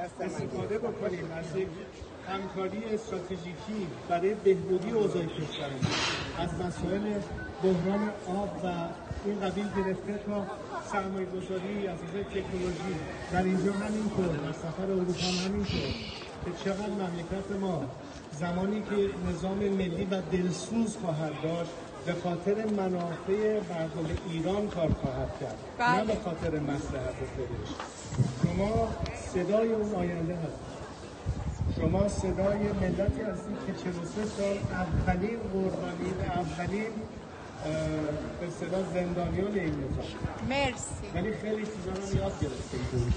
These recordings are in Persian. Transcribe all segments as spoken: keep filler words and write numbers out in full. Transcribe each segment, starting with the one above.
استفاده بکنیم از یک همکاری استراتژیکی برای بهبودی اوضاع کشورمون، از مسائل بحران آب و این قبیل گرفته تا سرمایه‌گذاری از نظر تکنولوژی در اینجا همینطور، در سفر اروپا همینطور، که چقدر مملکت ما زمانی که نظام ملی و دلسوز خواهد داشت به خاطر منافع مردم ایران کار خواهد کرد، نه به خاطر مصلحت خودش. شما صدای اون آینده هستید. شما صدای ملتی هستید که چهل و سه سال اولین قربانی، اولین به اصطلاح زندانیان این نظام. مرسی. ولی خیلی چیزا رو یاد گرفتید.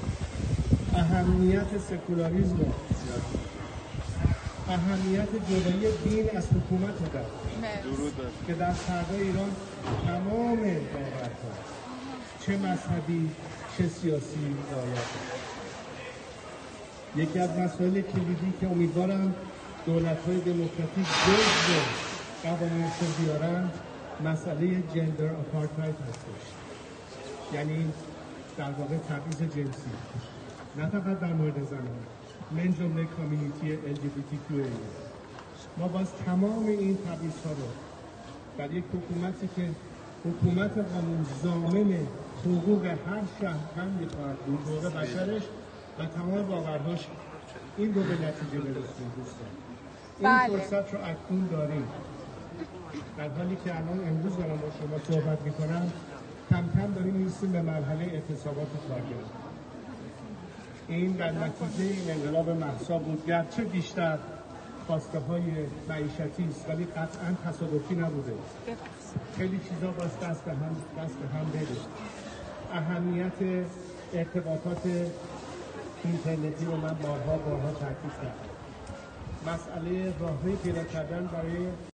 اهمیت سکولاریسم، اهمیت جدایی دین از حکومت در که در فردا ایران تمام باورها چه مذهبی چه سیاسی رعایت. یکی از مسائل کلیدی که امیدوارم دولت‌های دموکراتیک جزو قوانینشون بیارن مسئله جندر آپارتاید هستش، یعنی در واقع تبعیض جنسی، نه فقط در مورد زنان، من جمله کامیونیتی ال جی بی تی کیو. ما باز تمام این تبعیض‌ها رو در یک حکومتی که حکومت قانون ضامن حقوق هر شهروندی خواهد بود، حقوق بشرش و تمام باورهاش، این رو به نتیجه برسونیم دوستان. این بله. فرصت رو اکنون داریم. در حالی که الان امروز دارم با شما صحبت میکنم، کم کم داریم میرسیم به مرحله اعتصابات کارگر. این در نتیجه این انقلاب مهسا بود، گرچه بیشتر خواسته های معیشتی است ولی قطعا تصادفی نبوده. خیلی چیزا باز دست به هم دست به هم بده. اهمیت ارتباطات اینترنتی رو من بارها بارها تاکید کردم. مسئله راههای پیدا کردن برای